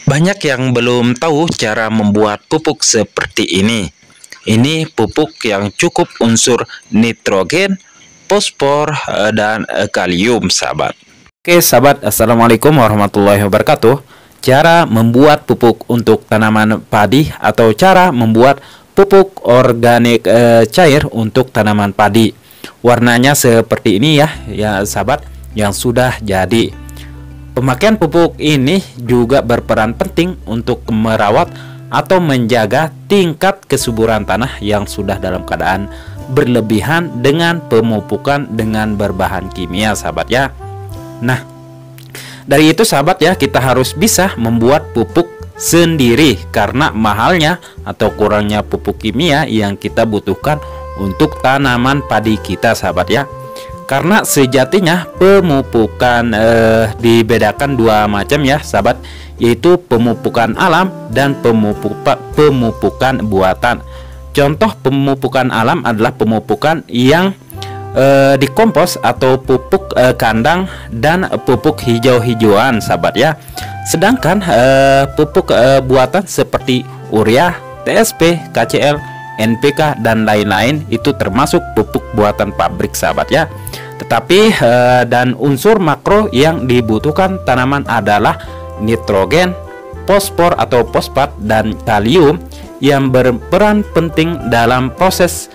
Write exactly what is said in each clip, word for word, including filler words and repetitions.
Banyak yang belum tahu cara membuat pupuk seperti ini. Ini pupuk yang cukup unsur nitrogen, fosfor, eh, dan eh, kalium, sahabat. Oke, sahabat, assalamualaikum warahmatullahi wabarakatuh. Cara membuat pupuk untuk tanaman padi atau cara membuat pupuk organik eh, cair untuk tanaman padi. Warnanya seperti ini ya, ya sahabat, yang sudah jadi. Pemakaian pupuk ini juga berperan penting untuk merawat atau menjaga tingkat kesuburan tanah yang sudah dalam keadaan berlebihan dengan pemupukan dengan berbahan kimia, sahabat ya. Nah, dari itu sahabat ya, kita harus bisa membuat pupuk sendiri karena mahalnya atau kurangnya pupuk kimia yang kita butuhkan untuk tanaman padi kita, sahabat ya. Karena sejatinya pemupukan eh, dibedakan dua macam ya sahabat, yaitu pemupukan alam dan pemupuk, pemupukan buatan. Contoh pemupukan alam adalah pemupukan yang eh, dikompos atau pupuk eh, kandang dan pupuk hijau-hijauan, sahabat ya. Sedangkan eh, pupuk eh, buatan seperti urea, T S P, K C L, N P K dan lain-lain itu termasuk pupuk buatan pabrik, sahabat ya. Tetapi eh, dan unsur makro yang dibutuhkan tanaman adalah nitrogen, fosfor atau fosfat dan kalium yang berperan penting dalam proses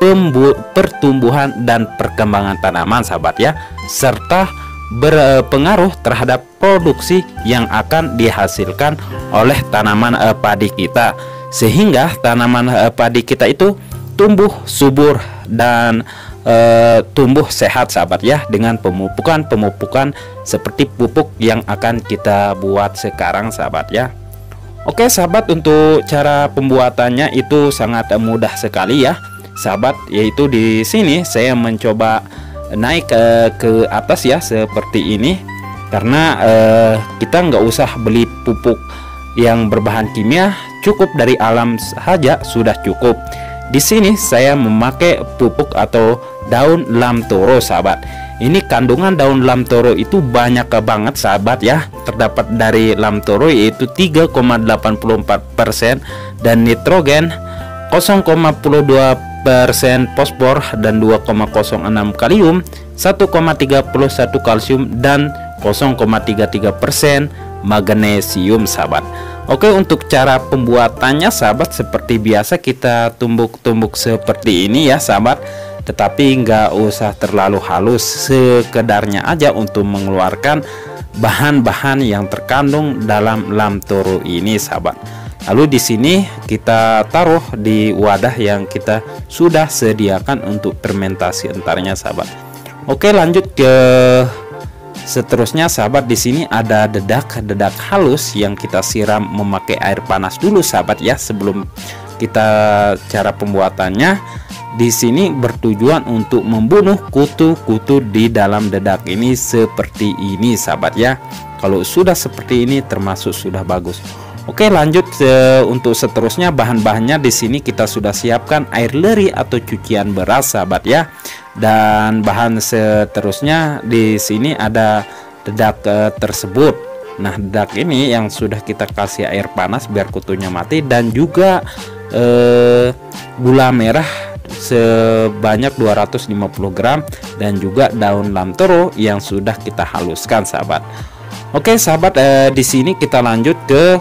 pertumbuhan dan perkembangan tanaman, sahabat ya, serta berpengaruh terhadap produksi yang akan dihasilkan oleh tanaman eh, padi kita, sehingga tanaman eh, padi kita itu tumbuh subur dan Uh, tumbuh sehat, sahabat ya, dengan pemupukan-pemupukan seperti pupuk yang akan kita buat sekarang, sahabat ya. Oke sahabat, untuk cara pembuatannya itu sangat mudah sekali ya sahabat, yaitu di sini saya mencoba naik uh, ke atas ya seperti ini, karena uh, kita nggak usah beli pupuk yang berbahan kimia, cukup dari alam saja sudah cukup. Di sini saya memakai pupuk atau daun lamtoro, sahabat. Ini kandungan daun lamtoro itu banyak banget, sahabat ya. Terdapat dari lamtoro yaitu tiga koma delapan empat persen dan nitrogen, nol koma nol dua persen fosfor dan dua koma nol enam kalium, satu koma tiga satu kalsium dan nol koma tiga tiga persen magnesium, sahabat. Oke, untuk cara pembuatannya sahabat, seperti biasa kita tumbuk-tumbuk seperti ini ya sahabat, tetapi nggak usah terlalu halus, sekedarnya aja untuk mengeluarkan bahan-bahan yang terkandung dalam lamtoro ini, sahabat. Lalu di sini kita taruh di wadah yang kita sudah sediakan untuk fermentasi entarnya, sahabat. Oke, lanjut ke seterusnya sahabat. Di sini ada dedak-dedak halus yang kita siram memakai air panas dulu, sahabat ya, sebelum kita cara pembuatannya. Di sini bertujuan untuk membunuh kutu-kutu di dalam dedak ini seperti ini, sahabat ya. Kalau sudah seperti ini termasuk sudah bagus. Oke, lanjut e, untuk seterusnya bahan-bahannya. Di sini kita sudah siapkan air leri atau cucian beras, sahabat ya. Dan bahan seterusnya di sini ada dedak e, tersebut. Nah, dedak ini yang sudah kita kasih air panas biar kutunya mati, dan juga e, gula merah sebanyak dua ratus lima puluh gram dan juga daun lamtoro yang sudah kita haluskan, sahabat. Oke sahabat, e, di sini kita lanjut ke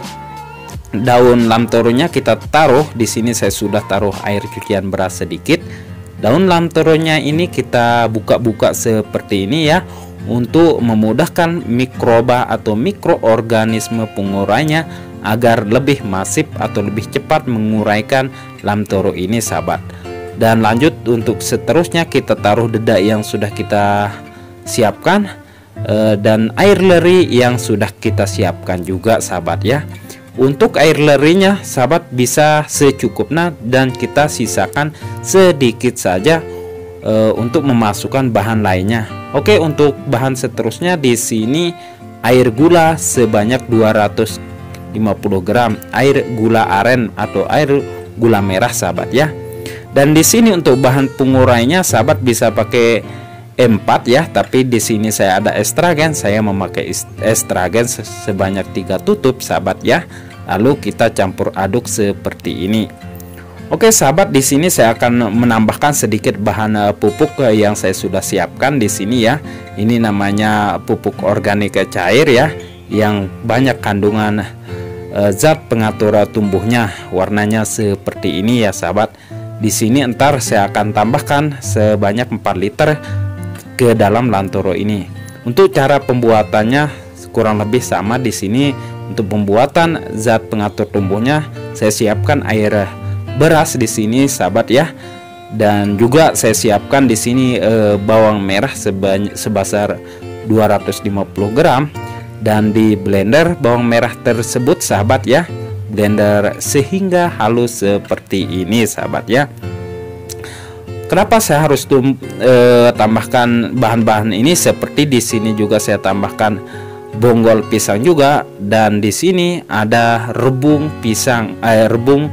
daun lamtoronya. Kita taruh di sini, saya sudah taruh air cucian beras sedikit. Daun lamtoronya ini kita buka-buka seperti ini ya, untuk memudahkan mikroba atau mikroorganisme pengurainya agar lebih masif atau lebih cepat menguraikan lamtoro ini, sahabat. Dan lanjut untuk seterusnya kita taruh dedak yang sudah kita siapkan eh, dan air leri yang sudah kita siapkan juga, sahabat ya. Untuk air lerinya sahabat bisa secukupnya dan kita sisakan sedikit saja e, untuk memasukkan bahan lainnya. Oke, untuk bahan seterusnya di sini air gula sebanyak dua ratus lima puluh gram, air gula aren atau air gula merah, sahabat ya. Dan di sini untuk bahan pengurainya sahabat bisa pakai empat ya, tapi di sini saya ada estrogen, saya memakai estrogen sebanyak tiga tutup sahabat ya. Lalu kita campur aduk seperti ini. Oke sahabat, di sini saya akan menambahkan sedikit bahan pupuk yang saya sudah siapkan di sini ya. Ini namanya pupuk organik cair ya, yang banyak kandungan uh, zat pengatur tumbuhnya. Warnanya seperti ini ya sahabat. Di sini ntar saya akan tambahkan sebanyak empat liter ke dalam Lantoro ini. Untuk cara pembuatannya kurang lebih sama di sini. Untuk pembuatan zat pengatur tumbuhnya, saya siapkan air beras di sini sahabat ya, dan juga saya siapkan di sini e, bawang merah sebanyak sebesar dua ratus lima puluh gram, dan di blender bawang merah tersebut sahabat ya, blender sehingga halus seperti ini sahabat ya. Kenapa saya harus tum, e, tambahkan bahan-bahan ini? Seperti di sini juga saya tambahkan bonggol pisang juga, dan di sini ada rebung pisang, eh, rebung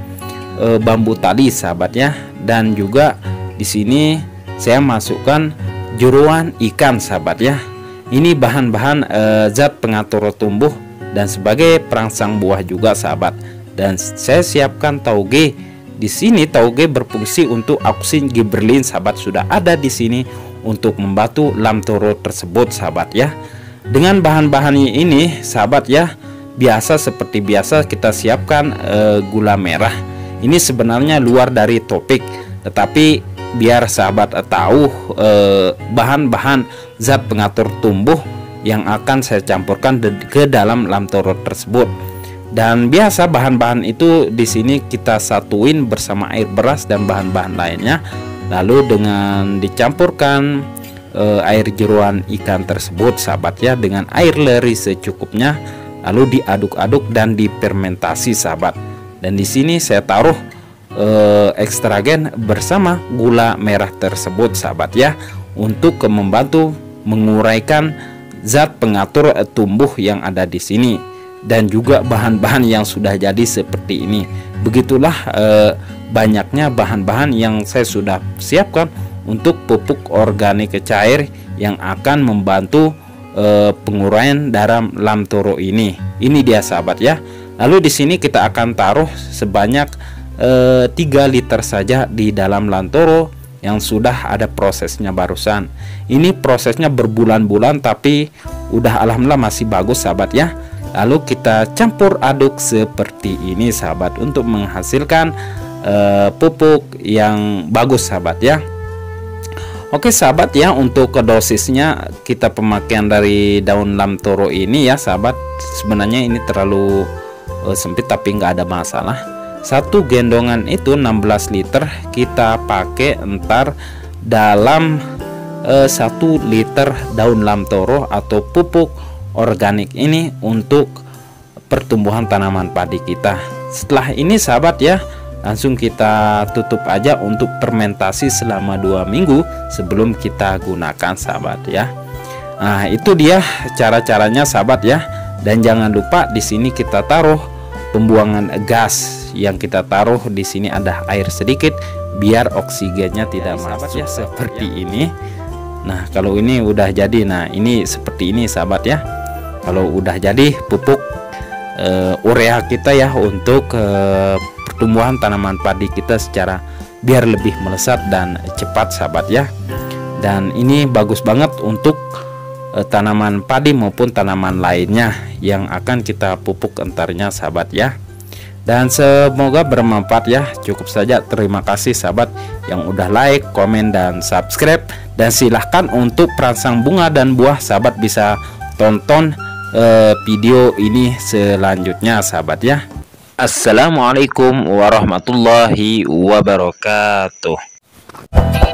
bambu tali sahabat ya, dan juga di sini saya masukkan jeruan ikan sahabat ya. Ini bahan-bahan e, zat pengatur tumbuh dan sebagai perangsang buah juga sahabat. Dan saya siapkan tauge. Di sini tauge berfungsi untuk auksin gibberellin sahabat, sudah ada di sini untuk membantu Lantoro tersebut sahabat ya. Dengan bahan-bahan ini sahabat ya, biasa seperti biasa kita siapkan e, gula merah. Ini sebenarnya luar dari topik, tetapi biar sahabat tahu bahan-bahan eh, zat pengatur tumbuh yang akan saya campurkan ke dalam Lantoro tersebut. Dan biasa bahan-bahan itu di sini kita satuin bersama air beras dan bahan-bahan lainnya, lalu dengan dicampurkan eh, air jeruan ikan tersebut sahabat ya, dengan air leri secukupnya, lalu diaduk-aduk dan difermentasi sahabat. Dan di sini saya taruh eh, ekstragen bersama gula merah tersebut sahabat ya, untuk membantu menguraikan zat pengatur eh, tumbuh yang ada di sini, dan juga bahan-bahan yang sudah jadi seperti ini. Begitulah eh, banyaknya bahan-bahan yang saya sudah siapkan untuk pupuk organik cair yang akan membantu eh, penguraian dalam Lantoro ini. Ini dia sahabat ya. Lalu di sini kita akan taruh sebanyak e, tiga liter saja di dalam Lantoro yang sudah ada prosesnya barusan. Ini prosesnya berbulan-bulan tapi udah alhamdulillah masih bagus sahabat ya. Lalu kita campur aduk seperti ini sahabat untuk menghasilkan e, pupuk yang bagus sahabat ya. Oke sahabat ya, untuk dosisnya kita pemakaian dari daun Lantoro ini ya sahabat, sebenarnya ini terlalu sempit tapi nggak ada masalah. Satu gendongan itu enam belas liter, kita pakai entar dalam eh, satu liter daun Lantoro atau pupuk organik ini untuk pertumbuhan tanaman padi kita. Setelah ini sahabat ya, langsung kita tutup aja untuk fermentasi selama dua minggu sebelum kita gunakan sahabat ya. Nah itu dia cara-caranya sahabat ya. Dan jangan lupa di sini kita taruh pembuangan gas, yang kita taruh di sini ada air sedikit biar oksigennya tidak ya, masuk ya, seperti ya. Ini. Nah kalau ini udah jadi, nah ini seperti ini sahabat ya. Kalau udah jadi pupuk e, urea kita ya untuk e, pertumbuhan tanaman padi kita secara biar lebih melesat dan cepat sahabat ya. Dan ini bagus banget untuk tanaman padi maupun tanaman lainnya yang akan kita pupuk entarnya sahabat ya. Dan semoga bermanfaat ya. Cukup saja, terima kasih sahabat yang udah like, komen, dan subscribe. Dan silahkan untuk perangsang bunga dan buah sahabat bisa tonton eh, video ini selanjutnya sahabat ya. Assalamualaikum warahmatullahi wabarakatuh.